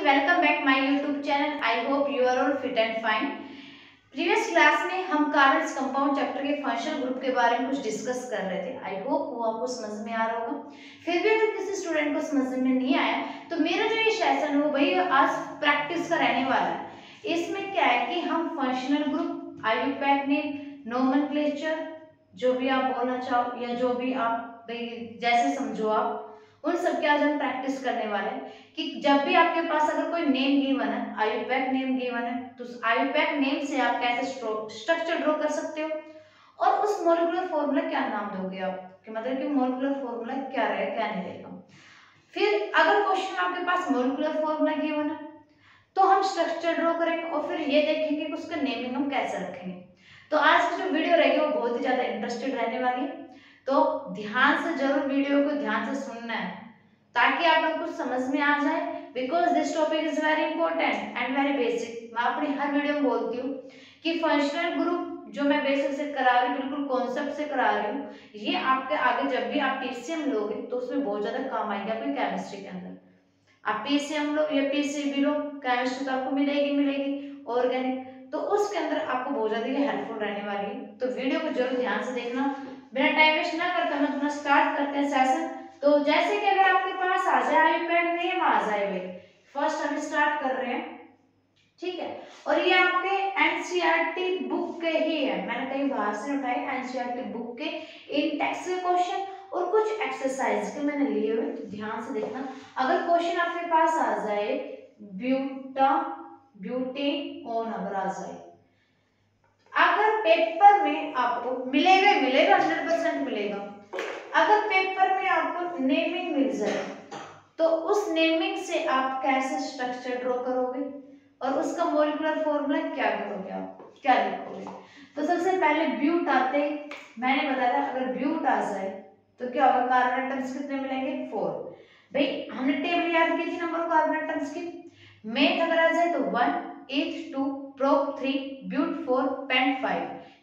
welcome back my YouTube channel. I hope you are all fit and fine. Previous class में हम carbons compound chapter के functional group के बारे में कुछ डिस्कस कर रहे थे. आई होप वो आपको समझ में आ रहा होगा. फिर भी अगर किसी स्टूडेंट को समझ में नहीं आया तो मेरा जो ये सेशन है वो भाई आज प्रैक्टिस का रहने वाला है. इसमें क्या है कि हम functional group, IUPAC name, nomenclature, जो भी आप बोलना चाहो या जो भी आप जैसे समझो आप उन सब के आज हम प्रैक्टिस करने वाले हैं कि जब भी आपके पास अगर कोई नेम गिवन है, आईयूपैक नेम गिवन है, तो उस आईयूपैक नेम से आप कैसे स्ट्रक्चर ड्रॉ कर सकते हो और उस मॉलिक्यूलर फॉर्मूला क्या नाम दोगे आप, कि मतलब कि मॉलिक्यूलर फॉर्मूला क्या रहेगा क्या नहीं रहेगा. फिर अगर क्वेश्चन आपके पास मॉलिक्यूलर फॉर्मूला गिवन है तो हम स्ट्रक्चर ड्रॉ करेंगे और फिर ये देखेंगे कि उसका नेमिंग हम कैसे रखेंगे. तो आज की जो वीडियो रहेगी वो बहुत ही ज्यादा इंटरेस्टेड रहने वाली है, तो ध्यान से जरूर वीडियो को ध्यान से सुनना है ताकि आप लोग को समझ में आ जाए. Because this topic is very important and very basic. मैं अपनी हर वीडियो में बोलती हूँ कि फंक्शनल ग्रुप जो मैं बेसिक से करा रही हूँ, बिल्कुल कॉन्सेप्ट से करा रही हूँ, ये आपके आगे जब भी आप पीसीएम लोगे तो उसमें बहुत ज्यादा काम आएगी आपकी केमिस्ट्री के अंदर. आप पीसीएम लो या पीसीबी लो, केमिस्ट्री तो आपको मिलेगी ऑर्गेनिक, तो उसके अंदर आपको बहुत ज्यादा ये हेल्पफुल रहने वाली है. तो वीडियो को जरूर ध्यान से देखना. बिना टाइम वेस्ट ना करते हम अपना स्टार्ट करते हैं सेशन. तो जैसे कि अगर आपके पास आ जाए आईयूपैक नेम आ जाए भाई, फर्स्ट हम स्टार्ट कर रहे हैं, ठीक है. और ये आपके एनसीईआरटी बुक के ही है, मैंने कहीं बाहर से उठाए. एनसीईआरटी बुक के इन टेक्स्ट के क्वेश्चन और कुछ एक्सरसाइज के मैंने लिए हुए, तो ध्यान से देखना. अगर क्वेश्चन आपके पास आ जाए ब्यूटेनॉन अगर आ जाए, अगर पेपर में आपको मिलेगा 100% मिलेगा. अगर पेपर में आपको नेमिंग मिल जाए तो उस नेमिंग से आप कैसे स्ट्रक्चर ड्रॉ करोगे और उसका मॉलिक्यूलर फॉर्मूला क्या करोगे, आप क्या लिखोगे. तो सबसे पहले ब्यूट आते ही मैंने बताया था अगर ब्यूट आ जाए तो क्या होगा, कार्बन एटम्स कितने मिलेंगे 4. भाई हमने टेबल याद की थी नंबर कार्बन एटम्स की. मेथ अगर आ जाए तो 1 eth 2 प्रोप 3 ब्यूट 4 पेंट 5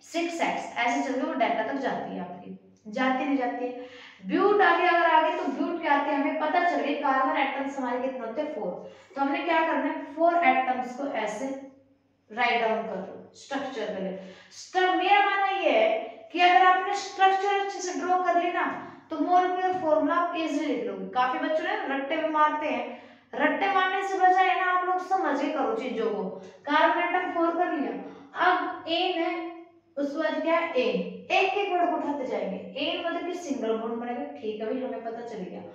6x ऐसे चलकर वो डाटा तक जाती है आपकी, जाती नहीं जाती है. ब्यूट आगे अगर आगे तो ब्यूट क्या आते हैं हमें पता चल गई. कार्बन एटम्स हमारे कितने होते हैं 4. तो हमने क्या करना है 4 एटम्स को ऐसे राइट डाउन कर लो स्ट्रक्चर के लिए. मेरा मानना ये है कि अगर आपने स्ट्रक्चर अच्छे से ड्रॉ कर ली ना तो मॉलिक्यूलर फॉर्मूला आप इजीली लिख लोगे. काफी बच्चों ने रट्टे में मारते हैं, रट्टे मारने से बजाय ना आप लोग समझ के करो चीजों को. कार्बन एटम 4 कर लिया, अब एन है उस बाद क्या है एन, एक एक वर्ड को उठाते जाएंगे. एन मतलब कि सिंगल बॉन्ड बनेगा, ठीक है भाई हमें पता चल गया.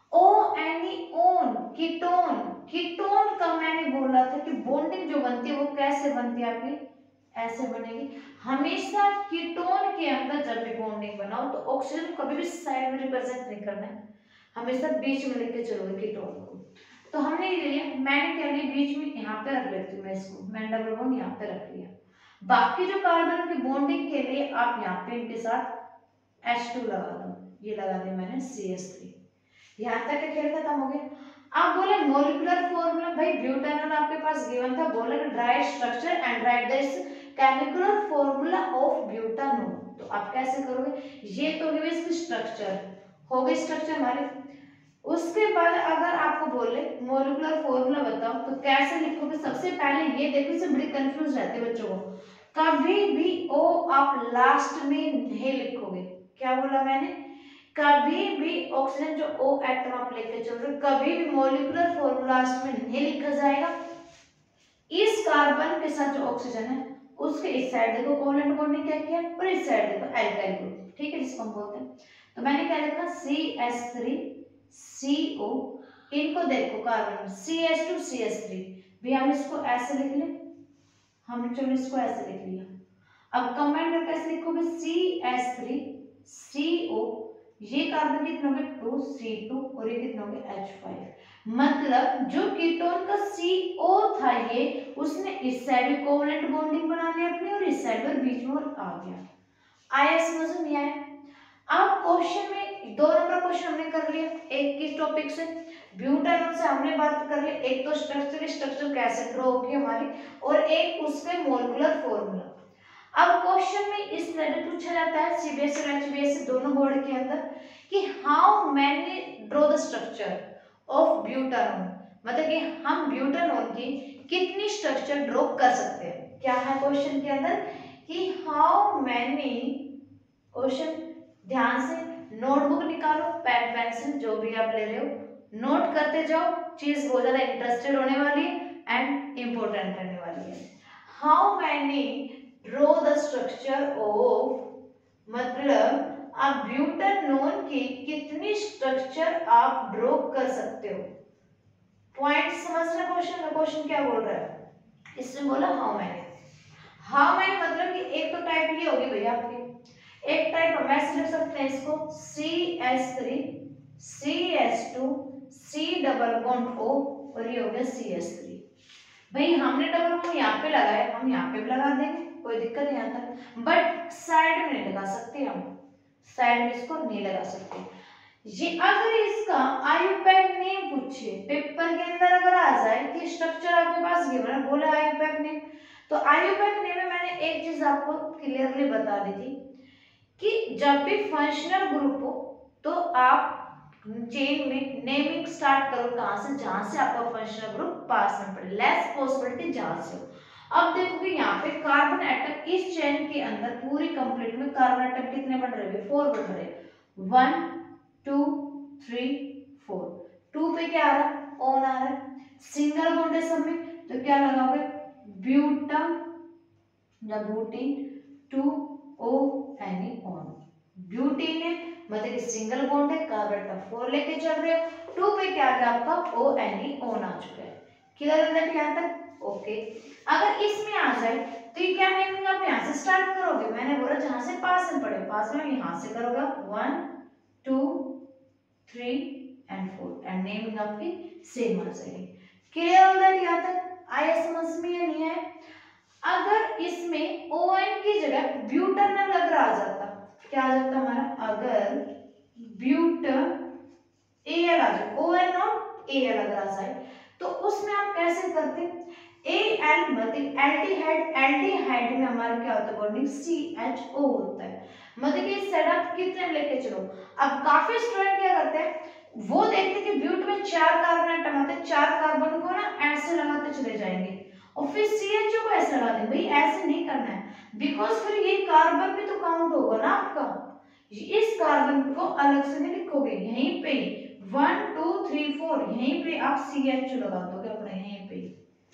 Oh any one ketone, ketone का मैंने बोला था कि बॉन्डिंग जो बनती है वो कैसे बनती है आपकी, ऐसे बनेगी. हमेशा कीटोन के अंदर जब भी बॉन्डिंग बनाओ तो ऑक्सीजन कभी भी साइड में रिप्रेजेंट नहीं करना है, हमेशा बीच में लेके चलोगे कीटोन को. तो हमने ये लिया, मैंने क्या लिया बीच में, यहाँ पे रख लेती हूँ मैं इसको, मैंने डबल बॉन्ड यहाँ पे रख लिया. बाकी जो कार्बन की बॉन्डिंग के लिए आप यहाँ पे इनके साथ H2 लगा दो, ये लगा दिया मैंने CH3. यहाँ तक का खेल खत्म हो गया. आप बोले मॉलिक्यूलर फॉर्मूला, भाई ब्यूटेनॉल आपके पास गिवन था, बोले write structure and write this chemical formula of butanol. तो आप कैसे करोगे, ये तो होगी इसकी स्ट्रक्चर, हो गई स्ट्रक्चर हमारे. उसके बाद अगर आपको बोले मॉलिक्यूलर फॉर्मूला बताओ तो कैसे लिखोगे. सबसे पहले ये देखो, इससे बड़ी कंफ्यूज रहती है बच्चों को, कभी भी ओ आप लास्ट में नहीं लिखोगे. क्या बोला मैंने, कभी भी ऑक्सीजन जो O एटम आप लेके चल रहे हो कभी भी मॉलिक्यूलर फॉर्मूला लास्ट में नहीं लिखा जाएगा. इस कार्बन के साथ जो ऑक्सीजन है उसके इस साइड देखो कोवलेंट बॉन्डिंग क्या किया और इस साइड देखो एल्काइल ग्रुप, ठीक है जिसको हम बोलते हैं. तो मैंने क्या लिखा CH3 CO, इनको देखो कार्बन CH2 CH3 भी हम इसको ऐसे लिख ले, हमने चलो इसको ऐसे लिख लिया. अब कंबाइन करके कैसे लिखोगे CH3 CO, ये कार्बन कितने होंगे 2C2 और ये कितने होंगे H5. मतलब जो कीटोन का CO था ये उसने इस साइड कोवलेंट बॉन्डिंग बना ली अपनी और इस साइड पर बीच में और आ गया. आया समझ नहीं आया. अब क्वेश्चन में 2 नंबर क्वेश्चन हमने कर लिया, एक किस टॉपिक से ब्यूटेनॉल से हमने बात कर ली, एक तो स्ट्रक्चर कैसे ड्रॉ होगी हमारी और एक उसके मॉलिक्यूलर फॉर्मूला. अब क्वेश्चन में इस तरह पूछा जाता है सीबीएसई और एचबीएसई दोनों बोर्ड के अंदर कि how many draw the structure of butanol, मतलब कि हम ब्यूटानॉन की कितनी स्ट्रक्चर ड्रॉ कर सकते हैं। क्या है क्वेश्चन के अंदर कि हाउ मैनी, क्वेश्चन ध्यान से नोटबुक निकालो, पेन पेंसिल जो भी आप ले रहे हो नोट करते जाओ, चीज बहुत ज्यादा इंटरेस्टेड होने वाली है एंड इंपॉर्टेंट रहने वाली है। How many draw the structure of, मतलब आप ब्यूटानॉन की कितनी स्ट्रक्चर आप ड्रॉ कर सकते हो। पॉइंट समझना क्वेश्चन का, क्वेश्चन क्या बोल रहा है, इसने बोला हाउ मैनी। हाउ मैनी मतलब कि एक तो टाइप ये होगी भैया आपकी, एक टाइप हम ऐसे लिख सकते हैं इसको CH3 CH2 C double bond O और ये हो गया CH3। भाई हमने डबल बॉन्ड यहाँ पे लगाया, हम यहाँ पे भी लगा देंगे, कोई दिक्कत नहीं आता, बट साइड में नहीं लगा सकते, हम साइड में इसको नहीं लगा सकते। ये अगर इसका आयुपैक नेम पूछे पेपर के अंदर, अगर आ जाए कि स्ट्रक्चर आपके पास ये मैंने बोला आयुपैक नेम, तो आयुपैक नेम में मैंने एक चीज आपको क्लियरली बता दी थी कि जब भी फंक्शनल ग्रुप हो तो आप चेन में नेमिंग स्टार्ट करो कहां से, जहां से आपका फंक्शनल ग्रुप पास में पड़े, लेस पॉसिबिलिटी जहां से हो। अब देखोगे यहाँ पे कार्बन एटम इस चेन के अंदर पूरी कंप्लीट में कार्बन एटम कितने बन रहे हैं, 4 बन रहे हैं, 1 2 3 4। 2 पे क्या आ रहा है, ऑन आ रहा है, सिंगल बॉन्ड है सब में, तो क्या लगाओगे ब्यूटन या ब्यूटीन 2O ऑन। ब्यूटीन है मतलब कि सिंगल बॉन्ड है, कार्बन एटम 4 लेके चल रहे हो, 2 पे क्या आ गया आपका ONE ऑन आ चुका है। क्लियर है दैट यहां तक, ओके। अगर इसमें आ जाए तो ये क्या नेमिंग आप यहां से स्टार्ट करोगे, मैंने बोला जहां से पास में पड़े, पास में यहां से करोगे 1 2 3 एंड 4 एंड नेमिंग आपकी सेम आ जाएगी। क्लियर हो दैट यहां तक आया समझ में या नहीं है। अगर इसमें ON की जगह ब्यूटानॉल अगर आ जाता, क्या आ जाता हमारा, अगर ब्यूटान AL आ जाए, ON और AL अगर आ जाए तो उसमें आप कैसे करते, AL मतलब एल्डिहाइड, एल्डिहाइड में हमारा क्या होता है बॉन्डिंग CHO होता है, मतलब कि इस साइड आप कितने लेके चलो। अब काफी स्टूडेंट क्या करते हैं, वो देखते कि ब्यूट में 4 कार्बन एटम आते हैं, 4 कार्बन को ना ऐसे लगाते चले जाएंगे और फिर CHO को ऐसे लगा देंगे। भाई ऐसे नहीं करना है, बिकॉज फिर ये कार्बन भी तो काउंट होगा ना आपका, इस कार्बन को अलग से नहीं लिखोगे, यहीं पे 1 2 3 4 यहीं पे आप CHO लगा दोगे अपने यहीं पे।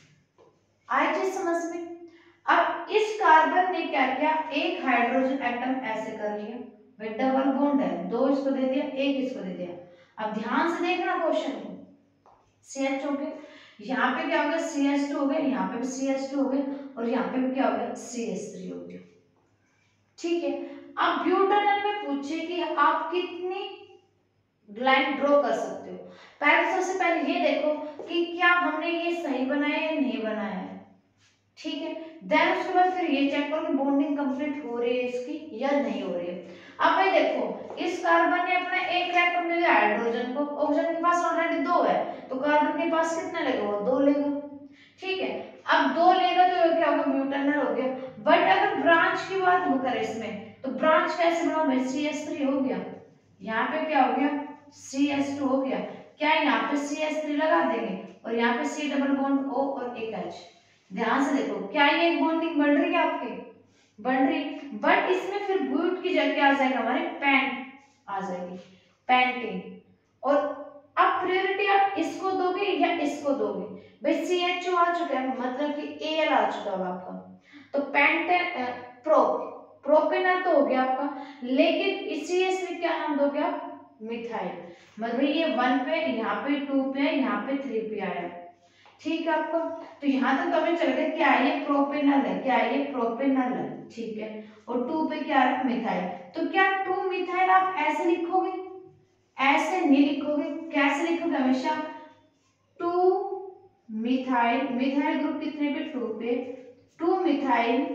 आई चीज समझ में। अब इस कार्बन ने क्या किया, एक हाइड्रोजन एटम ऐसे कर लिया, भाई डबल बॉन्ड है, 2 इसको दे दिया, 1 इसको दे दिया। अब ध्यान से देखना क्वेश्चन को, CH हो गया, यहाँ पे क्या हो गया CH2 हो गया, यहाँ पे भी CH2 हो गया और यहाँ पे भी क्या हो गया CH3 हो गया। ठीक है, अब ब्यूटानॉल में पूछे कि आप कितनी लाइन ड्रॉ कर सकते हो। पहले सबसे पहले ये देखो कि क्या हमने ये सही बनाया या नहीं बनाया है, ठीक है। देन उसके बाद फिर ये चेक करो कि बॉन्डिंग कंप्लीट हो रही है इसकी या नहीं हो रही है। अब भाई देखो इस कार्बन ने अपना एक इलेक्ट्रॉन दे दिया हाइड्रोजन को, ऑक्सीजन के पास ऑलरेडी 2 है तो कार्बन के पास कितना लेगा, वो 2 लेगा, ठीक है। अब 2 लेगा तो क्या होगा ब्यूटानॉल हो गया। बट अगर ब्रांच की बात हो करें इसमें तो ब्रांच कैसे बनाओ भाई, CH3 हो गया, यहाँ पे क्या हो गया CH2 हो गया, क्या यहाँ पे CH3 लगा देंगे और यहाँ पे C डबल बॉन्ड O और एक H। ध्यान से देखो क्या ये एक बॉन्डिंग बन रही है आपकी, बन रही, बट इसमें फिर ब्यूट की जगह आ जाएगा हमारे पेंट आ जाएगी, पेंटीन। और अब प्रायोरिटी आप इसको दोगे या इसको दोगे, भाई CHO आ चुका है मतलब कि AL आ चुका है आपका, तो पेंटेन प्रोपेनॉल तो हो गया आपका, लेकिन इसी इसमें क्या नाम दोगे आप, मिथाइल, मतलब ये 1 पे, यहाँ पे 2 पे, यहाँ पे 3 पे आया, ठीक है आपको। तो यहाँ तक तो हमें चल गया क्या है, ये प्रोपेनॉल है, क्या है ये प्रोपेनॉल है, ठीक है। और 2 पे क्या है मिथाइल, तो क्या 2 मिथाइल आप ऐसे लिखोगे, ऐसे नहीं लिखोगे, कैसे लिखोगे, हमेशा 2 मिथाइल, मिथाइल ग्रुप कितने पे 2 पे, 2 मिथाइल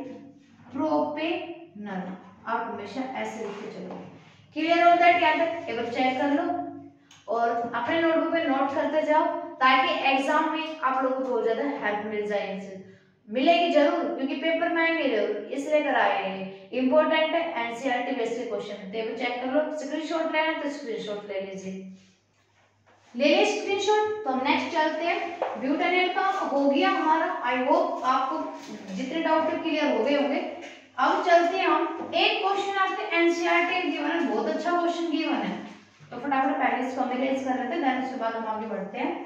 प्रोपेनॉल, आप हमेशा ऐसे लिख के चलोगे। क्लियर होता है क्या तक, एक बार चेक कर लो और अपने नोटबुक पे नोट करते जाओ ताकि एग्जाम में आप लोगों को बहुत ज्यादा हेल्प मिल जाए, इनसे मिलेगी जरूर क्योंकि पेपर में आएंगे जरूर, इसलिए कराए हैं, इंपॉर्टेंट है, एनसीईआरटी बेस्ड क्वेश्चन है, तो चेक कर लो, स्क्रीनशॉट लेना तो स्क्रीनशॉट ले लीजिए। ले ले स्क्रीनशॉट। तो हम नेक्स्ट चलते हैं। ब्यूटेनॉल का हो गया हमारा। आई होप आपको जितने डाउट क्लियर हो गए होंगे। अब चलते हैं हम, एक क्वेश्चन आपके एनसीईआरटी गिवन है, बहुत अच्छा क्वेश्चन गिवन है, तो फटाफट पहले इसको हम इरेज कर लेते हैं, देन उसके बाद हम आगे बढ़ते हैं।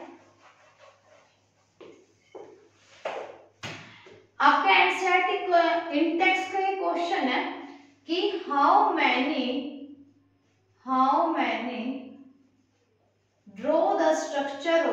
आपका एनसीईआरटी इन टेक्स्ट का ये क्वेश्चन है कि how many draw the structure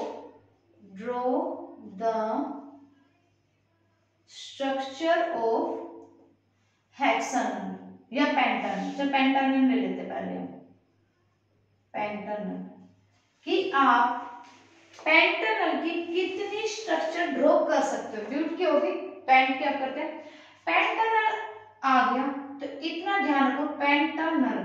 of hexagonal या पेंटागोनल। तो पेंटागोनल ले लेते पहले हम, पेंटागोनल कि आप पेंटागोनल की कितनी स्ट्रक्चर ड्रॉ कर सकते हो। ब्यूट की होगी, पेंट क्या करते हैं, पेंटागोनल आ गया तो इतना ध्यान रखो, पेंटागोनल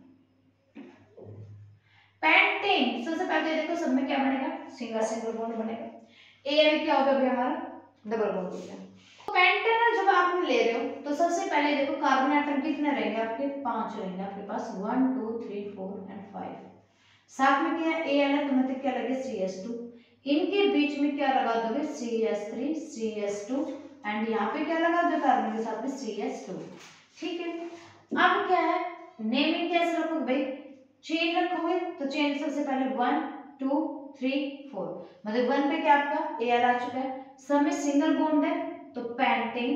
पेंटिंग सबसे पहले देखो सब में क्या बनेगा, सिंगल बॉन्ड बनेगा। ए क्या होगा भाई हमारा, डबल बॉन्ड हो गया। पेंटागोनल जब आप ले रहे हो तो सबसे पहले देखो कार्बन एटम कितने रहेंगे आपके, 5 रहेंगे आपके पास, 1 2 3 4 एंड 5। साथ में क्या है Al है, तो मतलब क्या लगे CH2। इनके बीच में क्या लगा दोगे, CH3 CH2 एंड यहाँ पे क्या लगा दो कार्बन के साथ में CH2। ठीक है, अब क्या है, नेमिंग कैसे रखोगे भाई, चेन रखोगे तो चेन सबसे पहले 1 2 3 4, मतलब 1 पे क्या आपका Al आ चुका है, सब में सिंगल बॉन्ड है तो पेंटिंग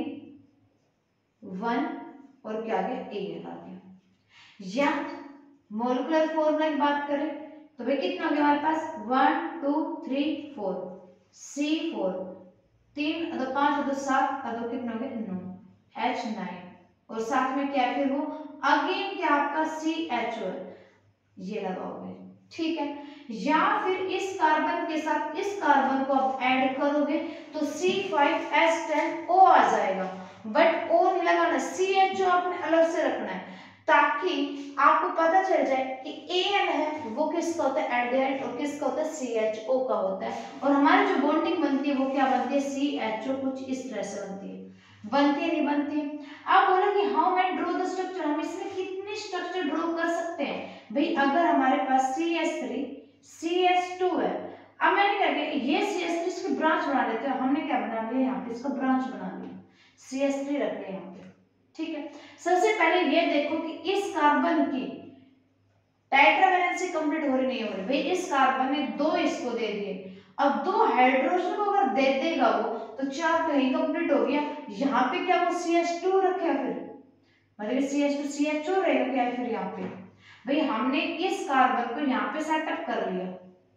1 और क्या आ गया Al आ गया। या मोलिकुलर फॉर्मूला की बात करें तो भाई कितना हो गया हमारे पास, 1 2 3 4 C4, 3 अदो 5 अदो 7 अदो कितना हो गया 9 H9 और साथ में क्या फिर वो अगेन क्या आपका CHO ये लगाओगे। ठीक है, या फिर इस कार्बन के साथ इस कार्बन को आप ऐड करोगे तो C5H10O आ जाएगा, बट O नहीं लगाना, CHO आपने अलग से रखना है ताकि आपको पता चल जाए कि Al है वो किसका होता है एल्डिहाइड और किसका होता है CHO का होता है। और हमारी जो बॉन्डिंग बनती है वो क्या बनती है, CHO कुछ इस तरह से बनती है, बनती है नहीं बनती है। आप बोलो कि how man draw the structure, हम इसमें कितने स्ट्रक्चर ड्रॉ कर सकते हैं भाई। अगर हमारे पास CH3 CH2 है, अब मैंने क्या किया, ये CH3 इसकी ब्रांच बना लेते हैं, हमने क्या बना लिया यहाँ पे इसका ब्रांच बना लिया, CH3 रख लिया यहाँ पे। ठीक है, सबसे पहले ये देखो कि इस कार्बन की टेट्रावैलेंसी कंप्लीट हो रही नहीं हो रही भाई। इस कार्बन ने 2 इसको दे दिए, अब 2 हाइड्रोजन को अगर दे देगा वो तो 4 तो यही कंप्लीट हो गया। यहाँ पे क्या वो CH2 रखेगा, फिर मतलब CH2 CHO रहेगा क्या फिर यहाँ पे भाई। हमने इस कार्बन को यहाँ पे सेटअप कर लिया।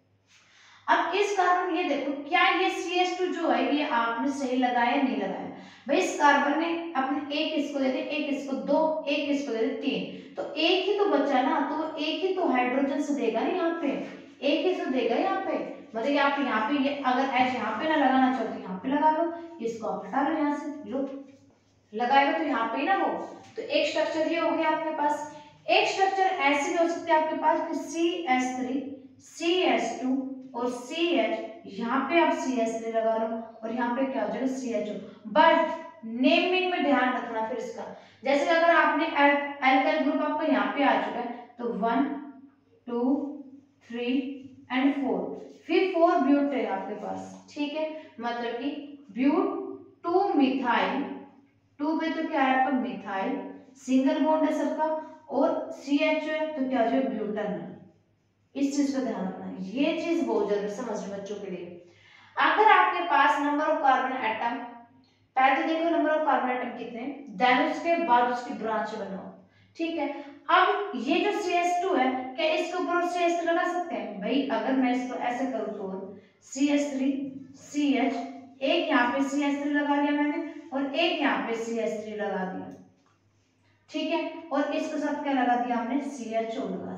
अब इस कार्बन ये देखो क्या ये CH2 जो है ये आपने सही लगाया नहीं लगाया भाई। इस कार्बन ने अपने एक इसको दे दे, एक इसको 2, एक इसको दे दे 3, तो एक ही तो बचा ना, तो एक ही तो हाइड्रोजन से देगा ना यहाँ पे, एक ही तो देगा यहाँ पे। मतलब आप यहाँ पे ये अगर H यहाँ पे ना लगाना चाहो तो यहाँ पे लगा लो, इसको आप हटा लो यहाँ से, लो लगाएगा तो यहाँ पे ना हो। तो एक स्ट्रक्चर ये हो गया आपके पास। एक स्ट्रक्चर ऐसे भी हो सकते हैं आपके पास कि CH3 CH2 और CH, यहाँ पे आप CH3 लगा लो और यहाँ पे क्या हो जाएगा CHO। बट नेमिंग में ध्यान रखना फिर इसका, जैसे अगर आपने एल्काइल ग्रुप आपका यहाँ पे आ चुका है तो 1 2 3 एंड 4, फिर 4 ब्यूट है आपके पास। ठीक है, मतलब कि ब्यूट 2 मिथाइल, 2 पे तो क्या है आपका मिथाइल, सिंगल बॉन्ड है सबका, और CHO है तो क्या हो जाएगा ब्यूटानॉल। इस चीज का ध्यान रखना है, ये चीज बहुत जरूरी समझ बच्चों के लिए। अगर आपके पास नंबर ऑफ कार्बन एटम, पहले तो देखो नंबर ऑफ कार्बन एटम कितने, देन उसके बाद उसकी ब्रांच बनाओ। ठीक है, अब ये जो CH2 है क्या इसके ऊपर CH3 लगा सकते हैं भाई। अगर मैं इसको ऐसे करूँ तो CH3 CH, एक यहाँ पे CH3 लगा लिया मैंने और एक यहाँ पे CH3 लगा दिया। ठीक है, और इसके साथ क्या लगा दिया हमने CHO लगा।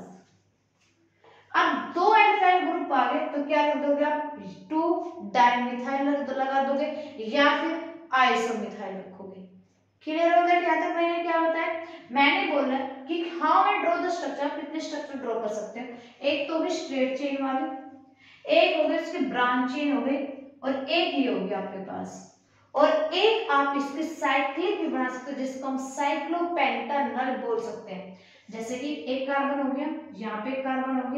अब 2 एल्काइल ग्रुप आ गए तो क्या कर दोगे आप, 2 डाइमिथाइल लगा दोगे या फिर आइसोमिथाइल रखोगे। क्लियर हो गया? यहाँ तक मैंने क्या बताया, मैंने बोला कि हाउ मैं ड्रॉ द स्ट्रक्चर, आप कितने स्ट्रक्चर ड्रॉ कर सकते हो। एक तो होगी स्ट्रेट चेन वाली, एक हो गई उसकी ब्रांच चेन हो गई, और एक ये होगी आपके पास, और एक आप इसकी साइक्लिक भी बना सकते हो जिसको हम साइक्लोपेंटानॉल बोल सकते हैं। जैसे कि एक कार्बन हो गया, यहाँ पे एक कार्बन हो गया,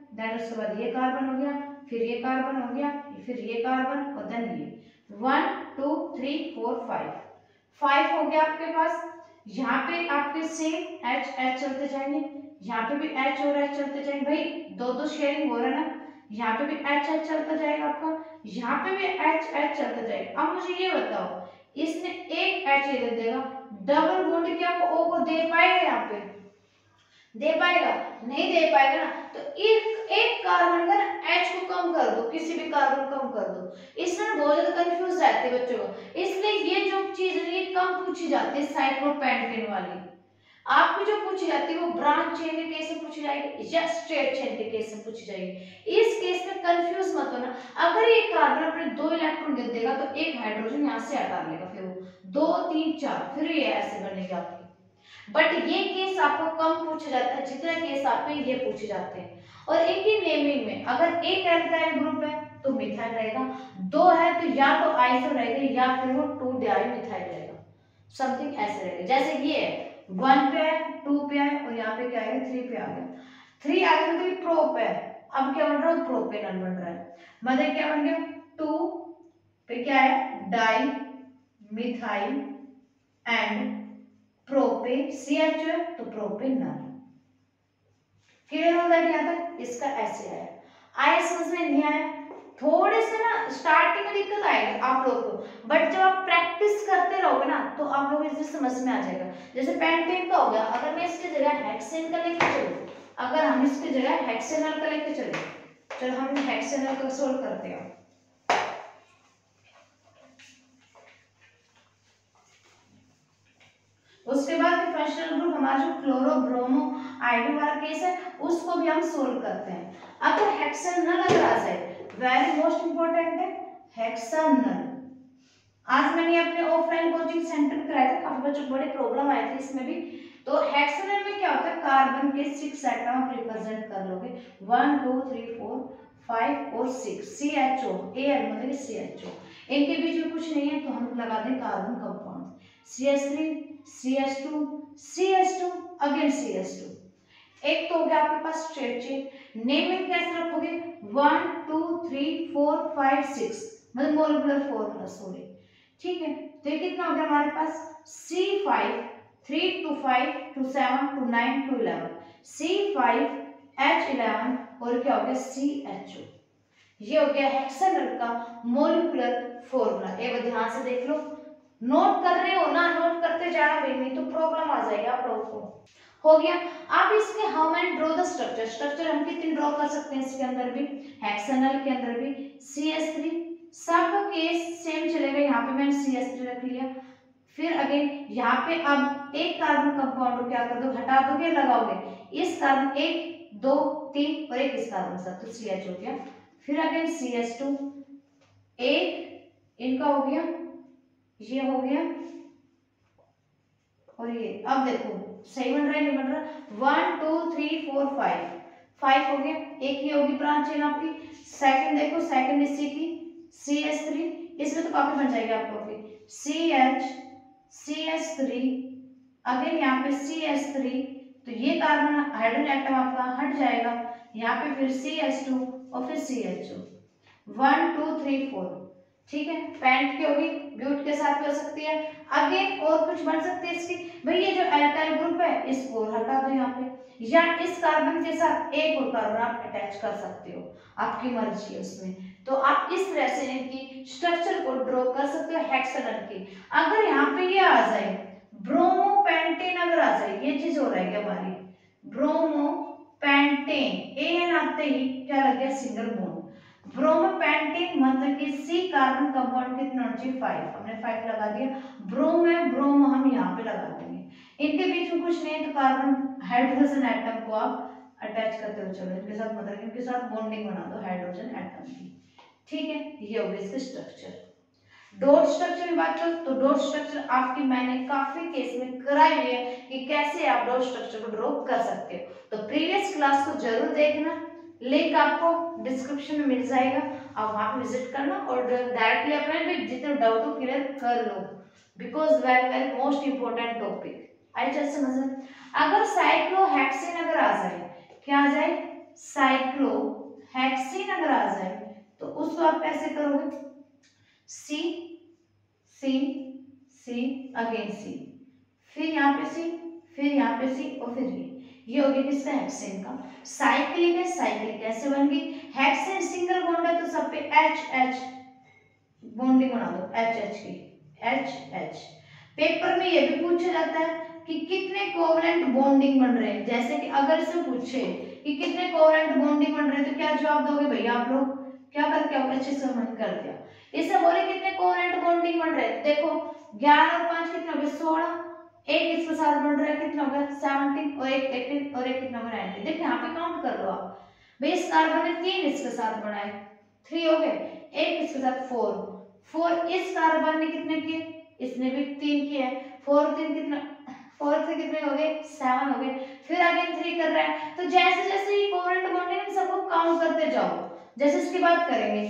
देन उसके बाद ये कार्बन हो गया, फिर ये कार्बन हो गया, फिर ये कार्बन और देन ये 1 2 3 4 5 हो गया आपके पास। यहाँ पे आपके सेम H H चलते जाएंगे, यहाँ पे भी H और H चलते जाएंगे, भाई दो दो शेयरिंग हो रहा है ना, यहाँ पे भी H H चलता जाएगा आपका, यहाँ पे भी H H चलता जाएगा। अब मुझे ये बताओ, इसने एक H दे देगा, डबल बॉन्ड क्या O को दे पाएगा? यहाँ पे दे पाएगा? नहीं दे पाएगा ना। तो एक कार्बन का ना H को कम कर दो, किसी भी कार्बन को कम कर दो। इसमें बहुत ज्यादा कंफ्यूज रहते हैं बच्चों को, इसलिए ये जो चीज है ये कम पूछी जाती है साइक्लोपेंटेन वाली। आपको जो पूछी जाती है वो ब्रांच चेन के केस में पूछी जाएगी या स्ट्रेट चेन के केस में पूछी जाएगी। इस केस में कंफ्यूज मत होना। अगर ये कार्बन अपने 2 इलेक्ट्रॉन दे देगा तो एक हाइड्रोजन यहाँ से हटा लेगा, फिर वो 2 3 4 फिर ये ऐसे बनेगी आपकी। बट ये केस आपको कम पूछा जाता है जितना केस आपको ये पूछे जाते हैं। और एक ही नेमिंग में अगर एक एल्काइल ग्रुप है तो मिथाइल रहेगा, 2 है तो या तो आइसो रहेगा या फिर वो 2 डाइमिथाइल रहेगा, समथिंग ऐसे रहेगा। जैसे ये है 1 पे है, 2 पे है और यहाँ पे क्या है 3 पे आ गया। 3 आ गया तो ये प्रोप है, अब क्या बन रहा है? प्रोपेनॉल बन रहा है। मतलब क्या बन गया? 2 पे क्या है? Dimethyl and propane, CH है तो प्रोपेनॉल। क्लियर हो गया यहाँ तक? इसका ऐसे आया। आया समझ में? नहीं आया? थोड़े से ना स्टार्टिंग में दिक्कत आएगी आप लोग को, बट जब आप प्रैक्टिस करते रहोगे ना तो आप लोग इसे समझ में आ जाएगा। जैसे पेंटेन का हो गया, अगर मैं इसकी जगह हेक्सेन का लेके चलूं, अगर हम इसकी जगह हेक्सेनल का लेके चले, चलो हम हेक्सेनल को सोल्व करते हैं। उसके बाद फंक्शनल ग्रुप हमारा जो क्लोरो ब्रोमो आयोडीन वाला केस है उसको भी हम सोल्व करते हैं। अगर हेक्सेनल अगर आ जाए, वेरी मोस्ट इंपॉर्टेंट है हेक्सेनल। आज मैंने अपने ऑफलाइन कोचिंग सेंटर पे कराया था, काफी बच्चों को बड़ी प्रॉब्लम आई थी इसमें भी। तो हेक्सेनल में क्या होता है? कार्बन के 6 एटम आप रिप्रेजेंट कर लोगे, 1 2 3 4 5 और 6, CHO Al मतलब CHO, इनके बीच में कुछ नहीं है तो हम लगा दें carbon compound CH3 CH2 CH2 again CH2। एक तो हो गया आपके पास स्ट्रेट चेन। नेमिंग कैसे रखोगे? 1 2 3 4 5 6 मतलब मोलिकुलर फॉर्मूला, सॉरी, ठीक है। तो ये कितना हो गया हमारे पास? C5 3 2 5 2 7 2 9 2 11 C5H11 और क्या हो गया? CHO। ये हो गया हेक्सेनल का मोलिकुलर फॉर्मूला। एक बार ध्यान से देख लो, नोट कर रहे हो ना, नोट करते जाना भाई, नहीं तो प्रॉब्लम आ जाएगी आप लोगों को। हो गया। अब इसमें how many draw the structure, structure हम कितने ड्रॉ कर सकते हैं इसके अंदर भी, हेक्सेनल के अंदर भी। CH3 सबका केस सेम चलेगा, यहाँ पे मैंने CH3 रख लिया। फिर अगेन यहाँ पे अब एक कार्बन कंपाउंड को क्या कर दो? हटा दोगे, लगाओगे इस कार्बन 1 2 3 और एक इस कार्बन साथ, तो CH हो गया। फिर अगेन CH2 एक इनका हो गया, ये हो गया और ये। अब देखो सही बन रहा है नहीं बन रहा? 1 2 3 4 5 हो गया। एक ही होगी ब्रांच चेन आपकी। सेकंड देखो, सेकंड इसी की CH3, इसमें तो काफी बन जाएगी आप लोगों की CH3 अगेन यहाँ पे CH3, तो ये कार्बन हाइड्रोजन एटम आपका हट जाएगा। यहाँ पे फिर CH2 और फिर CHO 1 2 3 4, ठीक है। पेंट की होगी, ब्यूट के साथ भी हो सकती है। अगेन और कुछ बन सकती है इसकी, भाई ये जो एल्काइल ग्रुप है इसको हटा दो यहाँ पे, या इस कार्बन के साथ एक और कार्बन आप अटैच कर सकते हो, आपकी मर्जी है उसमें। तो आप इस तरह से इनकी स्ट्रक्चर को ड्रॉ कर सकते हो हेक्सागन की। अगर यहाँ पे ये आ जाए ब्रोमोपेंटेन, अगर आ जाए ये चीज हो रहेगी हमारी ब्रोमोपेंटेन, एन आते ही क्या लग गया? Single bond. ब्रोमोपेंटेन मतलब कि C कार्बन कंपाउंड कितना होना चाहिए? 5, हमने 5 लगा दिया। ब्रोम है, ब्रोम हम यहाँ पे लगा देंगे। इनके बीच में कुछ नहीं है तो कार्बन हाइड्रोजन एटम को आप अटैच करते हुए चलो, इनके साथ मतलब इनके साथ बॉन्डिंग बना दो हाइड्रोजन एटम की, ठीक है। ये हो गया इसका स्ट्रक्चर। डॉट स्ट्रक्चर की बात करो तो डॉट स्ट्रक्चर आपकी मैंने काफी केस में कराई हुई है कि कैसे आप डॉट स्ट्रक्चर को ड्रॉ कर सकते हो। तो प्रीवियस क्लास को जरूर देखना, लिंक आपको डिस्क्रिप्शन में मिल जाएगा, आप वहां पे विजिट करना और डायरेक्टली अपने भी जितने डाउट हो क्लियर कर लो, because very very most important topic. आई चल समझ में। अगर साइक्लोहेक्सेन अगर आ जाए, क्या आ जाए? साइक्लोहेक्सीन अगर आ जाए तो उसको आप कैसे करोगे, सी सी सी अगेन सी, फिर यहाँ पे सी, फिर यहाँ पे सी और फिर ये हो गया किसका, हेक्सेन का। साइक्लिक है, साइक्लिक कैसे बन गई, हेक्सेन सिंगल बॉन्ड है तो सब पे एच एच बॉन्डिंग बना दो, एच एच की, एच एच। पेपर में ये भी पूछा जाता है कि कितने कोवलेंट बॉन्डिंग बन रहे हैं, जैसे कि अगर से पूछे कि कितने कोवलेंट बॉन्डिंग बन रहे हैं तो क्या जवाब दोगे भैया आप लोग, क्या करके आप अच्छे से मन कर दिया। इसे बोले कितने कोवलेंट बॉन्डिंग बन रहे हैं, देखो 11 और 5 कितना हो गया 16, एक इसके साथ बन रहा है कितना हो गया 17 और एक 18 और एक कितना हो गया 19। देखिए यहाँ पे काउंट कर लो आप, भाई इस कार्बन ने 3 इसके साथ बनाए 3 हो गए, एक इसके साथ 4 इस कार्बन ने कितने किए, इसने भी 3 किए, 4 3 कितना, 4 से कितने हो गए 7 हो गए, फिर आगे 3 कर रहा है। तो जैसे जैसे ये कोवलेंट बॉन्डिंग है सबको काउंट करते जाओ। जैसे इसकी बात करेंगे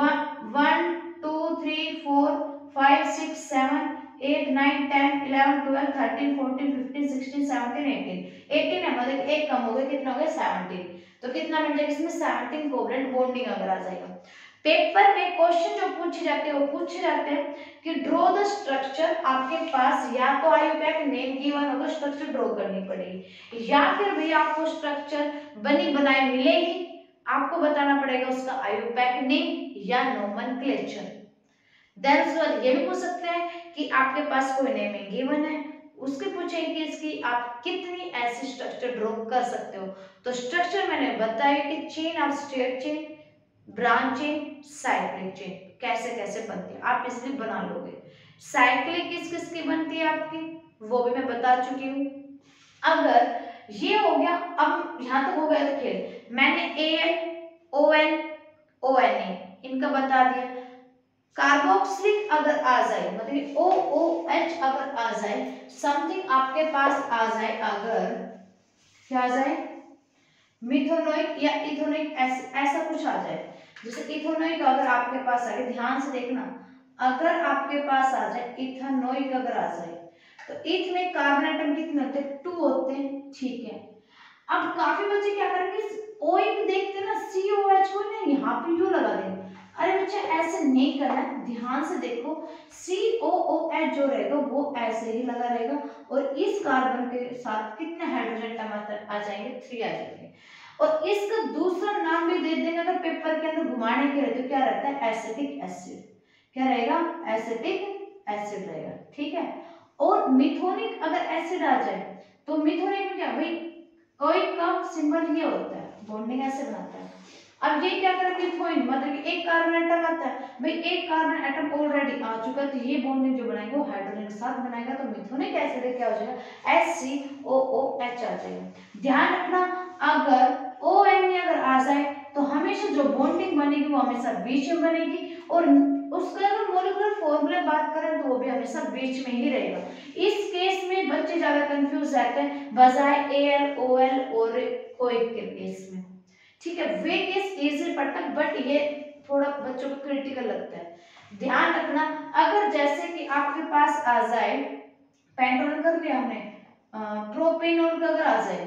1 2 3 4 5 6 7 8 9 10 11 12 13 14 15 16 17 18 है, मतलब एक कम हो गया, कितना हो गया 17। तो कितना बन जाएगा इसमें 17 कोवलेंट बॉन्डिंग अगर आ जाएगा। पेपर में क्वेश्चन जो पूछे जाते हैं वो पूछे जाते हैं कि ड्रॉ द स्ट्रक्चर, आपके पास या तो आईयूपैक नेम गिवन होगा, स्ट्रक्चर ड्रॉ करनी पड़ेगी, या फिर भी आपको स्ट्रक्चर बनी बनाई मिलेगी, आपको बताना पड़ेगा उसका आईयूपैक नेम या नोमेनक्लेचर। देन उसके बाद ये भी पूछ सकते हैं कि आपके पास कोई नेमिंग गिवन है, उसके पूछेंगे कि इसकी आप कितनी ऐसी स्ट्रक्चर ड्रॉ कर सकते हो। तो स्ट्रक्चर मैंने बताया कि chain of straight chain, branch chain, cyclic chain कैसे कैसे बनती है, आप इसलिए बना लोगे। साइक्लिक किस किस की बनती है आपकी, वो भी मैं बता चुकी हूँ। अगर ये हो गया, अब यहां तक हो गया तो खेल, मैंने AN ON ONA इनका बता दिया। कार्बोक्सिलिक अगर आ जाए, मतलब OOH अगर आ जाए, समथिंग आपके पास आ जाए, अगर क्या आ जाए मिथोनोइक या इथोनोइक, ऐसा कुछ आ जाए, जैसे इथोनोइक अगर आपके पास आ गया, ध्यान से देखना, अगर आपके पास आ जाए इथानोइक अगर आ जाए तो इथ में कार्बन एटम कितने होते हैं 2 होते हैं, ठीक है। अब काफी बच्चे क्या करेंगे, ओइक देखते ना COH को ना यहाँ पे यू लगा देंगे। अरे बच्चे ऐसे नहीं करना, ध्यान से देखो, COOH जो रहेगा वो ऐसे ही लगा रहेगा और इस कार्बन के साथ कितने हाइड्रोजन एटम आ जाएंगे 3 आ जाएंगे, और इसका दूसरा नाम भी दे देंगे अगर पेपर के अंदर घुमाने के लिए, तो क्या रहता है एसिटिक एसिड, क्या रहेगा एसिटिक एसिड रहेगा, ठीक है। और मिथोनिक अगर एसिड आ जाए तो मिथोनिक में क्या भाई, ओइक का सिंबल ये होता है, बॉन्डिंग ऐसे बनाता है। अब ये क्या करते हैं मिथोइन, मतलब कि एक कार्बन एटम आता है, भाई एक कार्बन एटम ऑलरेडी आ चुका है तो ये बॉन्डिंग जो बनाएगा वो हाइड्रोजन के साथ बनाएगा, तो मिथोनिक एसिड क्या हो जाएगा HCOOH आ जाएगा। ध्यान रखना, अगर ONA अगर आ जाए तो हमेशा जो बॉन्डिंग बनेगी वो हमेशा बीच में बनेगी, और उसका अगर मॉलिक्यूलर फॉर्मूला बात करें तो वो भी हमेशा बीच में ही रहेगा। इस केस में बच्चे ज्यादा कंफ्यूज रहते हैं बजाय ALOL और OIC के केस में, ठीक है। वे केस इजीली पड़ता है बट ये थोड़ा बच्चों को क्रिटिकल लगता है। ध्यान रखना, अगर जैसे कि आपके पास आ जाए पेंटोन कर लिया हमने, प्रोपेनॉल का अगर आ जाए,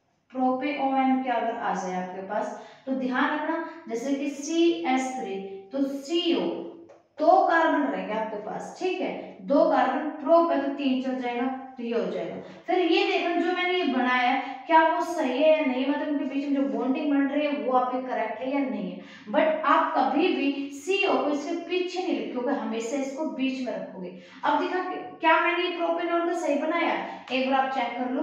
प्रोपेओन क्या अगर आ जाए आपके पास, तो ध्यान रखना जैसे कि CH3 तो CO 2 कार्बन रहेंगे आपके पास, ठीक है, 2 कार्बन, प्रोप है तो 3 चल जाएगा, तो ये हो जाएगा। फिर ये देखना जो मैंने ये बनाया क्या वो सही है या नहीं, मतलब उनके बीच में जो बॉन्डिंग बन रही है वो आपके करेक्ट है या नहीं है। बट आप कभी भी CO को इसके पीछे नहीं लिखोगे, हमेशा इसको बीच में रखोगे। अब देखा क्या मैंने ये प्रोपेनॉल का सही बनाया, एक बार आप चेक कर लो।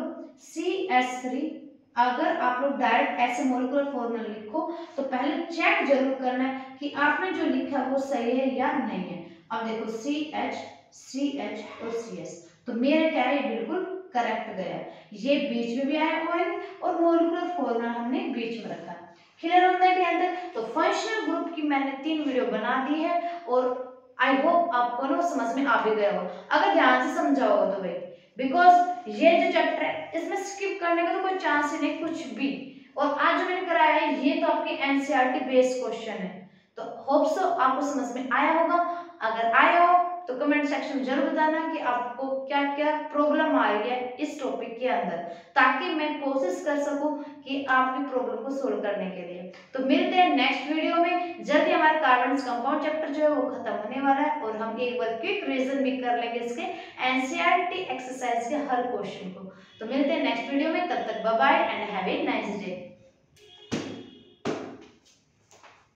CH3 अगर आप लोग डायरेक्ट ऐसे मॉलिक्यूलर फॉर्मूला लिखो तो पहले चेक जरूर करना है कि आपने जो लिखा वो सही है या नहीं है। अब देखो CH CH और CS, तो मेरा क्या है ये बिल्कुल करेक्ट गया, ये बीच में भी आया ON और मॉलिक्यूलर फॉर्मूला हमने बीच में रखा। क्लियर होता है ध्यान तक। तो फंक्शनल ग्रुप की मैंने 3 वीडियो बना दी है और आई होप आपको ना समझ में आ भी गया हो, अगर ध्यान से समझा होगा तो भाई, बिकॉज ये जो चैप्टर है इसमें स्किप करने का तो कोई चांस ही नहीं कुछ भी। और आज जो मैंने कराया है ये तो आपके एनसीईआरटी बेस्ड क्वेश्चन है, तो होप सो आपको समझ में आया होगा। अगर आया हो तो कमेंट सेक्शन में जरूर बताना कि आपको क्या क्या प्रॉब्लम आ रही है इस टॉपिक के अंदर, ताकि मैं कोशिश कर सकूं कि आपकी प्रॉब्लम को सोल्व करने के लिए। तो मिलते हैं नेक्स्ट वीडियो में। जल्दी हमारा कार्बन कंपाउंड चैप्टर जो है वो खत्म होने वाला है और हम एक बार क्विक रिवीजन भी कर लेंगे इसके एनसीईआरटी एक्सरसाइज के हर क्वेश्चन को। तो मिलते हैं नेक्स्ट वीडियो में, तब तक bye bye and have a nice day.